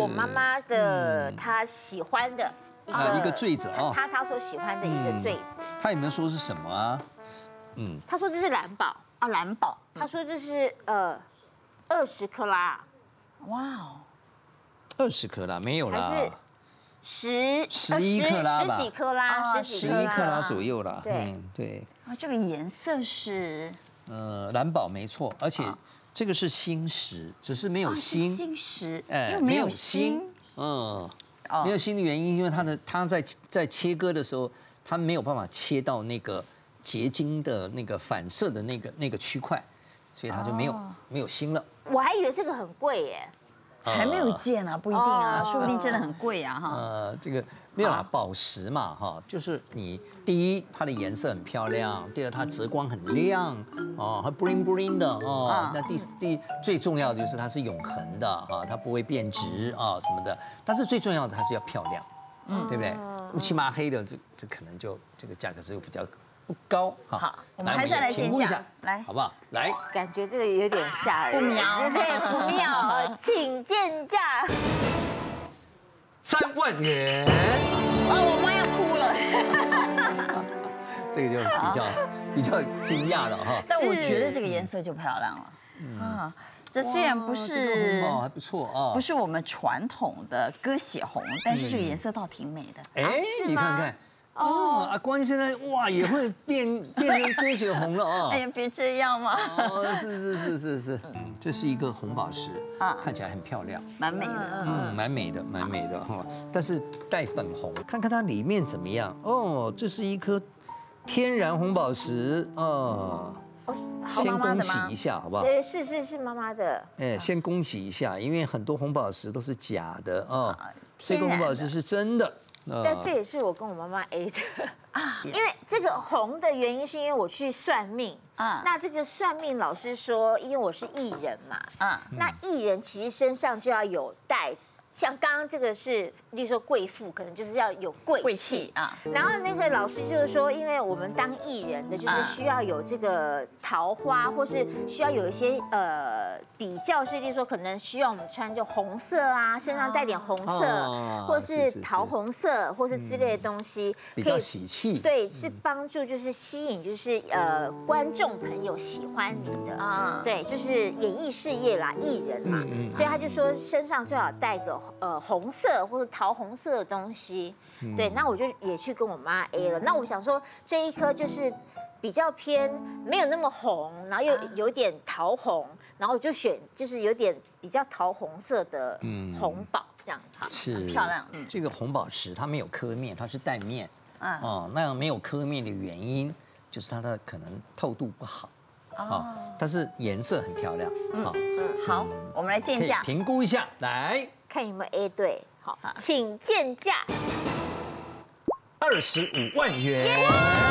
我妈妈的她喜欢的一个坠子啊， 她所喜欢的一个坠子。 她有没有说是什么啊？ 她说这是蓝宝啊，蓝宝。 她说这是20克拉。 哇哦 ，20克拉没有啦。 还是 11克拉吧， 十几克拉 ，11克拉左右啦。 对对。 啊，这个颜色是蓝宝没错，而且这个是新石，只是没有锌。 新石， 没有锌。没有锌的原因，因为它在切割的时候，它没有办法切到那个结晶的那个反射的那个区块，所以它就没有锌了。 我还以为这个很贵耶。 还没有见啊，不一定啊，说不定真的很贵啊哈。 这个没有啦，宝石嘛哈，就是你第一它的颜色很漂亮，第二它折光很亮哦，它 bling bling 的哦。那最重要的就是它是永恒的啊，它不会变质啊什么的。但是最重要的它是要漂亮，对不对？乌漆麻黑的这可能就这个价格是比较不高。 好，我们还是要来见价，来， 好不好？来， 感觉这个有点吓人， 不妙， 对，不妙，请见价 3万元。 我妈要哭了。 这个就比较惊讶了哈。 但我觉得这个颜色就漂亮了啊。这虽然不是还不错啊， 不是我们传统的鸽血红，但是这个颜色倒挺美的。 哎，你看看。阿关现在哇也会变成鸽血红了啊！ 哎呀，别这样嘛！ 是，这是一个红宝石啊，看起来很漂亮， 蛮美的， 蛮美的哈。但是带粉红，看看它里面怎么样哦。这是一颗天然红宝石哦。先恭喜一下好不好？ 是妈妈的。 哎，先恭喜一下，因为很多红宝石都是假的啊，这个红宝石是真的。 但这也是我跟我妈妈 A 的啊，因为这个红的原因是因为我去算命啊，那这个算命老师说，因为我是艺人嘛，那艺人其实身上就要有带。像刚刚这个是，例如说贵妇，可能就是要有贵气啊。然后那个老师就是说，因为我们当艺人的，就是需要有这个桃花，或是需要有一些比较是，例如说可能需要我们穿就红色啊，身上带点红色，或是桃红色，或是之类的东西， 比较喜气。 对，是帮助就是吸引就是观众朋友喜欢你的啊。对，就是演艺事业啦，艺人嘛，所以他就说身上最好带个。红色或者桃红色的东西，对，那我就也去跟我妈 A 了。那我想说这一颗就是比较偏没有那么红，然后又有点桃红，然后我就选就是有点比较桃红色的红宝这样子， 是很漂亮。 这个红宝石它没有刻面，它是带面那样没有刻面的原因就是它的可能透度不好但是颜色很漂亮好，我们来见价， 评估一下，来。 看有没有 A 对，好，请见价 25万元。